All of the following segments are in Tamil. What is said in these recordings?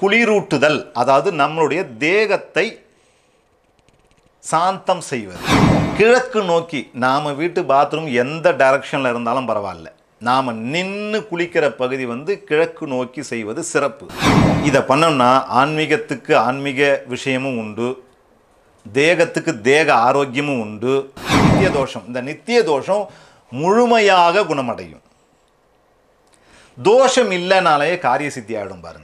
குளிரூட்டுதல், அதாவது நம்மளுடைய தேகத்தை சாந்தம் செய்வது. கிழக்கு நோக்கி, நாம் வீட்டு பாத்ரூம் எந்த டைரக்ஷனில் இருந்தாலும் பரவாயில்ல, நாம் நின்று குளிக்கிற பகுதி கிழக்கு நோக்கி செய்வது சிறப்பு. இதை பண்ணோம்னா ஆன்மீகத்துக்கு ஆன்மீக விஷயமும் உண்டு, தேகத்துக்கு தேக ஆரோக்கியமும் உண்டு. நித்திய தோஷம், இந்த நித்திய தோஷம் முழுமையாக குணமடையும். தோஷம் இல்லைனாலே காரிய சித்தி ஆகிடும் பாருங்க.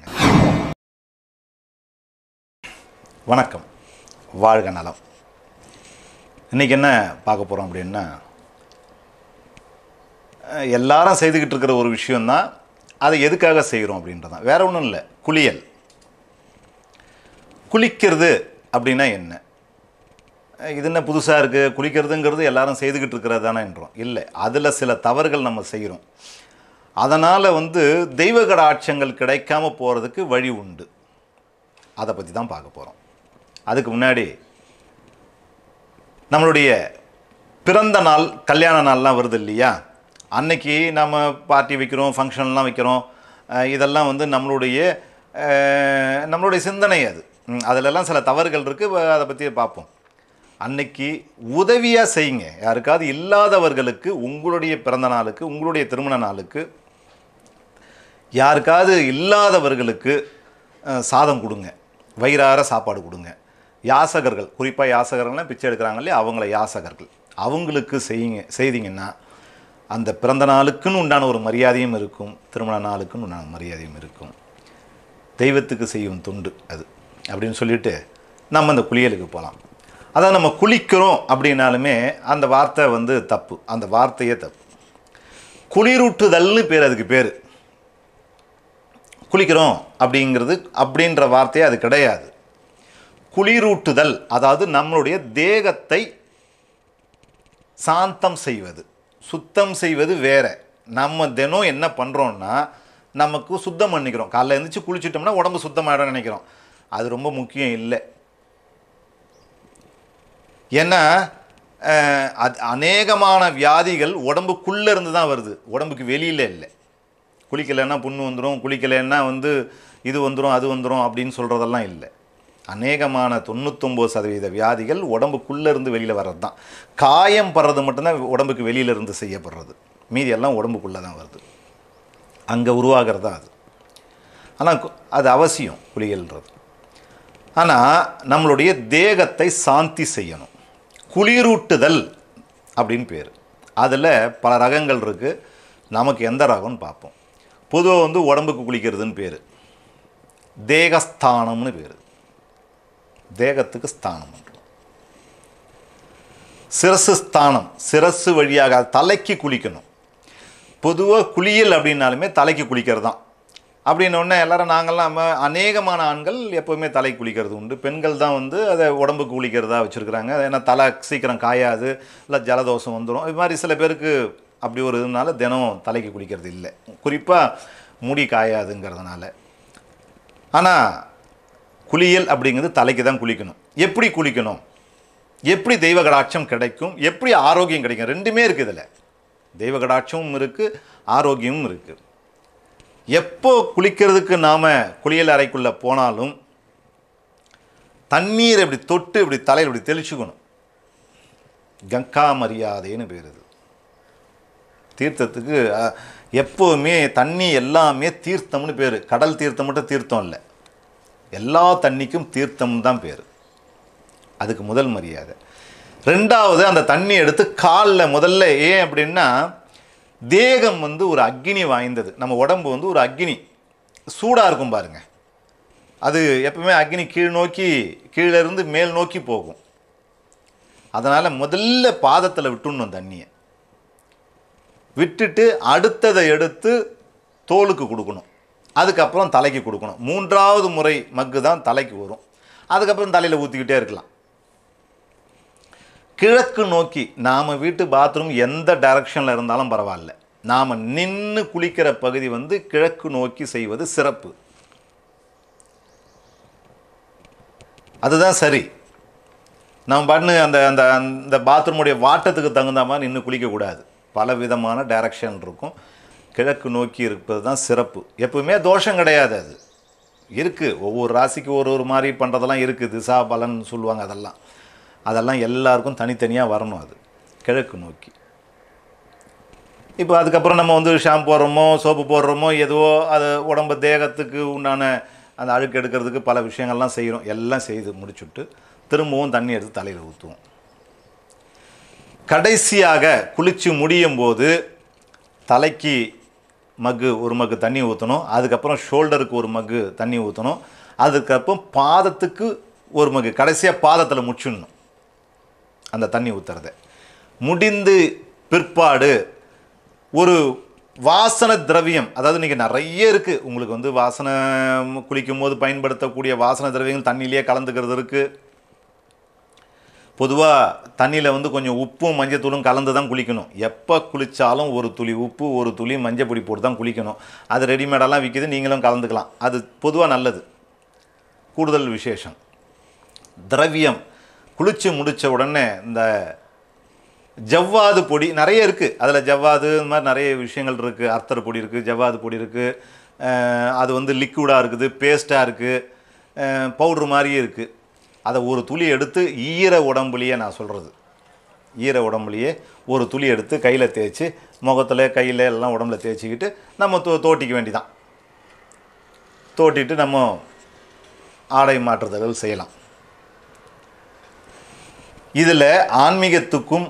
வணக்கம், வாழ்க நலம். இன்றைக்கி என்ன பார்க்க போகிறோம் அப்படின்னா, எல்லாரும் செய்துக்கிட்டு இருக்கிற ஒரு விஷயந்தான். அதை எதுக்காக செய்கிறோம் அப்படின்றதான், வேற ஒன்றும் இல்லை. குளியல். குளிக்கிறது அப்படின்னா என்ன? இது என்ன புதுசாக இருக்குது? குளிக்கிறதுங்கிறது எல்லாரும் செய்துக்கிட்டு இருக்கிறது தானேன்றோம். இல்லை, அதில் சில தவறுகள் நம்ம செய்கிறோம். அதனால் தெய்வ கடாட்சங்கள் கிடைக்காம போகிறதுக்கு வழி உண்டு. அதை பற்றி தான் பார்க்க போகிறோம். அதுக்கு முன்னாடி நம்மளுடைய பிறந்த நாள், கல்யாண நாள்லாம் வருது இல்லையா? அன்னைக்கு நம்ம பார்ட்டி வைக்கிறோம், ஃபங்க்ஷன்லாம் வைக்கிறோம். இதெல்லாம் நம்மளுடைய சிந்தனை. அதிலெல்லாம் சில தவறுகள் இருக்குது, அதை பற்றி பார்ப்போம். அன்னைக்கு உதவியாக செய்யுங்க. யாருக்காவது இல்லாதவர்களுக்கு, உங்களுடைய பிறந்த நாளுக்கு, உங்களுடைய திருமண நாளுக்கு, யாருக்காவது இல்லாதவர்களுக்கு சாதம் கொடுங்க, வயிறார சாப்பாடு கொடுங்க. யாசகர்கள், குறிப்பாக யாசகர்கள்லாம் பிச்சை எடுக்கிறாங்க இல்லையா, அவங்கள யாசகர்கள், அவங்களுக்கு செய்தீங்கன்னா அந்த பிறந்த நாளுக்குன்னு உண்டான ஒரு மரியாதையும் இருக்கும், திருமண நாளுக்குன்னு உண்டான மரியாதையும் இருக்கும். தெய்வத்துக்கு செய்யும் தொண்டு அது அப்படின்னு சொல்லிட்டு நம்ம அந்த குளியலுக்கு போகலாம். அதான் நம்ம குளிக்கிறோம் அப்படின்னாலுமே அந்த வார்த்தை தப்பு, அந்த வார்த்தையே தப்பு. குளிரூட்டுதல்னு பேர், அதுக்கு பேர். குளிக்கிறோம் அப்படின்ற வார்த்தையே அது கிடையாது. குளிரூட்டுதல், அதாவது நம்மளுடைய தேகத்தை சாந்தம் செய்வது, சுத்தம் செய்வது வேற. நம்ம தினம் என்ன பண்ணுறோன்னா, நமக்கு சுத்தம் பண்ணிக்கிறோம். காலைல எழுந்திரிச்சு குளிச்சுட்டோம்னா உடம்பு சுத்தமாகிடும் நினைக்கிறோம். அது ரொம்ப முக்கியம் இல்லை. ஏன்னா அநேகமான வியாதிகள் உடம்புக்குள்ளே இருந்து தான் வருது, உடம்புக்கு வெளியில் இல்லை. குளிக்கலைன்னா புண்ணு வந்துடும், குளிக்கலைன்னா இது வந்துடும், அது வந்துடும் அப்படின்னு சொல்கிறதெல்லாம் இல்லை. அநேகமான 99% வியாதிகள் உடம்புக்குள்ளே இருந்து வெளியில் வர்றது தான். காயம் படுறது மட்டும்தான் உடம்புக்கு வெளியிலேருந்து செய்யப்படுறது, மீதி எல்லாம் உடம்புக்குள்ளே தான் வருது, அங்கே உருவாகிறது தான் அது. ஆனால் அது அவசியம் குளியல்ன்றது. ஆனால் நம்மளுடைய தேகத்தை சாந்தி செய்யணும். குளிரூட்டுதல் அப்படின்னு பேர். அதில் பல ரகங்கள் இருக்குது. நமக்கு எந்த ரகம்னு பார்ப்போம். பொதுவாக உடம்புக்கு குளிக்கிறதுன்னு பேர். தேகஸ்தானம்னு பேர். தேகத்துக்கு ஸ்தானம். சிரசு ஸ்தானம், சிரசு வழியாக தலைக்கு குளிக்கணும். பொதுவாக குளியல் அப்படின்னாலுமே தலைக்கு குளிக்கிறது தான். அப்படின்னோடனே எல்லாரும் நாங்கள்லாம் அநேகமான ஆண்கள் எப்போவுமே தலை குளிக்கிறது உண்டு. பெண்கள் தான் அதை உடம்புக்கு குளிக்கிறதா வச்சுருக்குறாங்க. ஏன்னா தலை சீக்கிரம் காயாது, இல்லை ஜலதோஷம் வந்துடும். இது மாதிரி சில பேருக்கு அப்படி ஒரு இதனால தினம் தலைக்கு குளிக்கிறது இல்லை, குறிப்பாக முடி காயாதுங்கிறதுனால. ஆனால் குளியல் அப்படிங்கிறது தலைக்கு தான் குளிக்கணும். எப்படி குளிக்கணும், எப்படி தெய்வ கடாட்சம் கிடைக்கும், எப்படி ஆரோக்கியம் கிடைக்கும், ரெண்டுமே இருக்குது இதில். தெய்வ கடாட்சமும் இருக்குது, ஆரோக்கியமும் இருக்குது. எப்போ குளிக்கிறதுக்கு நாம் குளியல் அறைக்குள்ளே போனாலும் தண்ணீர் இப்படி தொட்டு இப்படி தலையில் இப்படி தெளிச்சுக்கணும். கங்கா மரியாதைன்னு பேர் இது. தீர்த்தத்துக்கு எப்போவுமே தண்ணி எல்லாமே தீர்த்தம்னு பேர். கடல் தீர்த்தம் மட்டும் தீர்த்தம் இல்லை, எல்லா தண்ணிக்கும் தீர்த்தம் தான் பேர். அதுக்கு முதல் மரியாதை. ரெண்டாவது, அந்த தண்ணி எடுத்து காலில் முதல்ல, ஏன் அப்படின்னா தேகம் ஒரு அக்னி வாய்ந்தது. நம்ம உடம்பு ஒரு அக்னி, சூடாக இருக்கும் பாருங்கள். அது எப்பவுமே அக்னி கீழே இருந்து மேல் நோக்கி போகும். அதனால் முதல்ல பாதத்தில் விட்டுடணும் தண்ணியை. விட்டுட்டு அடுத்ததை எடுத்து தோலுக்கு கொடுக்கணும், அதுக்கப்புறம் தலைக்கு கொடுக்கணும். மூன்றாவது முறை மக்கு தான் தலைக்கு வரும். அதுக்கப்புறம் தலையில் ஊற்றிக்கிட்டே இருக்கலாம். கிழக்கு நோக்கி, நாம் வீட்டு பாத்ரூம் எந்த டைரக்ஷனில் இருந்தாலும் பரவாயில்ல, நாம் நின்று குளிக்கிற பகுதி கிழக்கு நோக்கி செய்வது சிறப்பு. அதுதான் சரி. நம்ம பண்ணு அந்த பாத்ரூமுடைய வாட்டத்துக்கு தகுந்த மாதிரி நின்று குளிக்கக்கூடாது. பல விதமான டைரக்ஷன் இருக்கும். கிழக்கு நோக்கி இருப்பது தான் சிறப்பு. எப்பவுமே தோஷம் கிடையாது. அது இருக்குது. ஒவ்வொரு ராசிக்கு ஒரு மாதிரி பண்ணுறதெல்லாம் இருக்குது. திசா பலன் சொல்லுவாங்க. அதெல்லாம் எல்லாருக்கும் தனித்தனியாக வரணும். அது கிழக்கு நோக்கி. இப்போ அதுக்கப்புறம் நம்ம வந்து ஷாம்பு போடுறோமோ சோப்பு போடுறோமோ எதுவோ அது உடம்பு தேகத்துக்கு உண்டான அந்த அழுக்கு எடுக்கிறதுக்கு பல விஷயங்கள்லாம் செய்கிறோம். எல்லாம் செய்து முடிச்சுட்டு திரும்பவும் தண்ணி எடுத்து தலையில் ஊற்றுவோம். கடைசியாக குளித்து முடியும் போது தலைக்கு ஒரு மக்கு தண்ணி ஊற்றணும். அதுக்கப்புறம் ஷோல்டருக்கு ஒரு மக்கு தண்ணி ஊற்றணும். அதுக்கப்புறம் பாதத்துக்கு ஒரு மக்கு, கடைசியாக பாதத்தில் முடிச்சிடணும் அந்த தண்ணி ஊற்றுறத. முடிந்து பிற்பாடு ஒரு வாசனை திரவியம், அதாவது இன்றைக்கி நிறைய இருக்குது உங்களுக்கு வந்து வாசனை குளிக்கும் போது பயன்படுத்தக்கூடிய வாசனை திரவியங்கள் தண்ணியிலே கலந்துக்கிறது இருக்குது. பொதுவாக தண்ணியில் வந்து கொஞ்சம் உப்பும் மஞ்சத்தூளும் கலந்து தான் குளிக்கணும். எப்போ குளித்தாலும் ஒரு துளி உப்பு ஒரு துளி மஞ்சள் பொடி போட்டு தான் குளிக்கணும். அது ரெடிமேடெல்லாம் விற்கிது, நீங்களும் கலந்துக்கலாம். அது பொதுவாக நல்லது. கூடுதல் விசேஷம் திரவியம் குளித்து முடித்த உடனே இந்த ஜவ்வாது பொடி நிறைய இருக்குது. அதில் ஜவ்வாது இந்த மாதிரி நிறைய விஷயங்கள் இருக்குது. அர்த்தர் பொடி இருக்குது, ஜவ்வாது பொடி இருக்குது. அது வந்து லிக்விடாக இருக்குது, பேஸ்ட்டாக இருக்குது, பவுட்ரு மாதிரியே இருக்குது. அதை ஒரு துளி எடுத்து ஈர உடம்புலையே, நான் சொல்கிறது ஈர உடம்புலையே ஒரு துளி எடுத்து கையில் தேய்ச்சி முகத்தில் கையில் எல்லாம் உடம்புல தேய்ச்சிக்கிட்டு நம்ம தோட்டிக்க வேண்டிதான். தோட்டிட்டு நம்ம ஆடை மாற்றுதல்கள் செய்யலாம். இதில் ஆன்மீகத்துக்கும்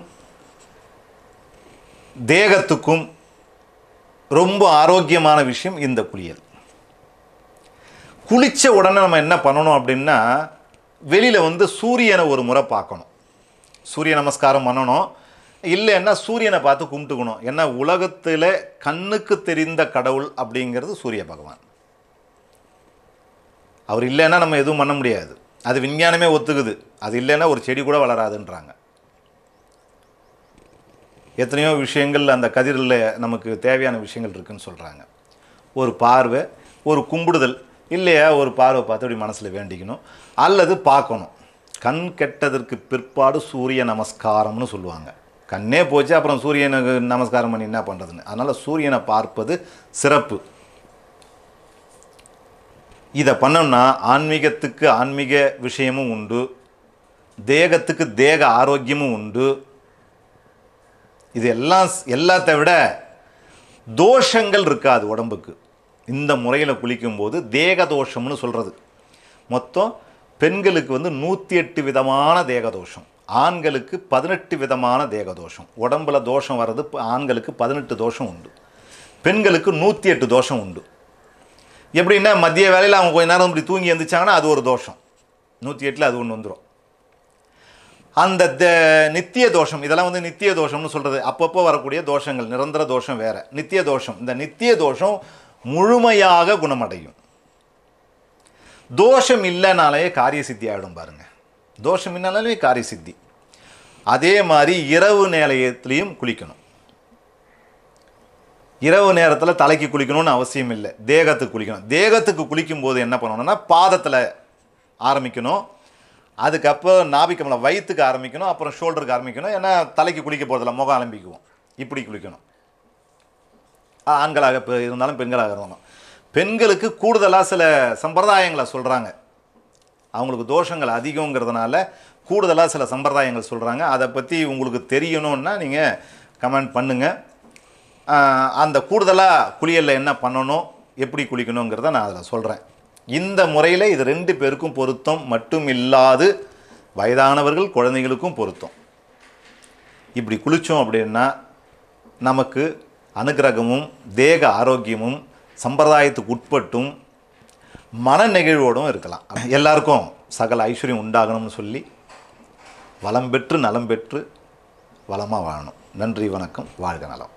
தேகத்துக்கும் ரொம்ப ஆரோக்கியமான விஷயம் இந்த குளியல். குளித்த உடனே நம்ம என்ன பண்ணணும் அப்படின்னா, வெளியில் வந்து சூரியனை ஒரு முறை பார்க்கணும். சூரிய நமஸ்காரம் பண்ணணும். இல்லைன்னா சூரியனை பார்த்து கும்பிட்டுக்கணும். ஏன்னா உலகத்தில் கண்ணுக்கு தெரிந்த கடவுள் அப்படிங்கிறது சூரிய பகவான். அவர் இல்லைன்னா நம்ம எதுவும் பண்ண முடியாது. அது விஞ்ஞானமே ஒத்துக்குது. அது இல்லைன்னா ஒரு செடி கூட வளராதுன்றாங்க. எத்தனையோ விஷயங்கள் அந்த கதிரில் நமக்கு தேவையான விஷயங்கள் இருக்குதுன்னு சொல்கிறாங்க. ஒரு பார்வை, ஒரு கும்பிடுதல், இல்லையா ஒரு பார்வை பார்த்து அப்படி மனசில் வேண்டிக்கணும் அல்லது பார்க்கணும். கண் கெட்டதற்கு பிற்பாடு சூரிய நமஸ்காரம்னு சொல்லுவாங்க. கண்ணே போச்சு அப்புறம் சூரியனுக்கு நமஸ்காரம் பண்ணி என்ன பண்ணுறதுன்னு. அதனால் சூரியனை பார்ப்பது சிறப்பு. இதை பண்ணோம்னா ஆன்மீகத்துக்கு ஆன்மீக விஷயமும் உண்டு, தேகத்துக்கு தேக ஆரோக்கியமும் உண்டு. இது எல்லாத்த விட தோஷங்கள் இருக்காது உடம்புக்கு. இந்த முறையில் குளிக்கும்போது தேக தோஷம்னு சொல்கிறது. மொத்தம் பெண்களுக்கு வந்து 108 விதமான தேகதோஷம், ஆண்களுக்கு 18 விதமான தேகதோஷம். உடம்பில் தோஷம் வர்றது ஆண்களுக்கு 18 தோஷம் உண்டு, பெண்களுக்கு 108 தோஷம் உண்டு. எப்படின்னா மதிய வேலையில் அவங்க கொஞ்ச நேரம் இப்படி தூங்கி எழுந்திரிச்சாங்கன்னா அது ஒரு தோஷம். 108ல் அது ஒன்று வந்துடும். அந்த நித்திய தோஷம், இதெல்லாம் வந்து நித்திய தோஷம்னு சொல்கிறது. அப்பப்போ வரக்கூடிய தோஷங்கள். நிரந்தர தோஷம் வேறு, நித்திய தோஷம். இந்த நித்திய தோஷம் முழுமையாக குணமடையும். தோஷம் இல்லைனாலே காரிய சித்தி ஆகிடும் பாருங்கள். தோஷம் இல்லைனாலே காரிய சித்தி. அதே மாதிரி இரவு நேரத்துலேயும் குளிக்கணும். இரவு நேரத்தில் தலைக்கு குளிக்கணும்னு அவசியம் இல்லை, தேகத்துக்கு குளிக்கணும். தேகத்துக்கு குளிக்கும் போது என்ன பண்ணணும்னா பாதத்தில் ஆரம்பிக்கணும், அதுக்கப்புறம் நாபிக்கமலை வயிற்றுக்கு ஆரம்பிக்கணும், அப்புறம் ஷோல்டருக்கு ஆரம்பிக்கணும். ஏன்னா தலைக்கு குளிக்க போகிறதில்ல, முகம் ஆரம்பிக்குவோம். இப்படி குளிக்கணும். ஆண்களாக இருந்தாலும் பெண்களாக இருந்தாலும். பெண்களுக்கு கூடுதலாக சில சம்பிரதாயங்களை சொல்கிறாங்க. அவங்களுக்கு தோஷங்கள் அதிகங்கிறதுனால கூடுதலாக சில சம்பிரதாயங்கள் சொல்கிறாங்க. அதை பற்றி உங்களுக்கு தெரியணுன்னா நீங்கள் கமெண்ட் பண்ணுங்கள். அந்த கூடுதலாக குளியலில் என்ன பண்ணணும், எப்படி குளிக்கணுங்கிறத நான் அதில் சொல்கிறேன். இந்த முறையில் இது 2 பேருக்கும் பொருத்தம் மட்டும் இல்லாது வயதானவர்கள் குழந்தைகளுக்கும் பொருத்தம். இப்படி குளித்தோம் அப்படின்னா நமக்கு அனுகிரகமும் தேக ஆரோக்கியமும் சம்பிரதாயத்துக்கு உட்பட்டும் மன நெகிழ்வோடும் இருக்கலாம். எல்லாருக்கும் சகல ஐஸ்வர்யம் உண்டாகணும்னு சொல்லி வளம் பெற்று நலம் பெற்று வளமாக வாழணும். நன்றி, வணக்கம், வாழ்க நலம்.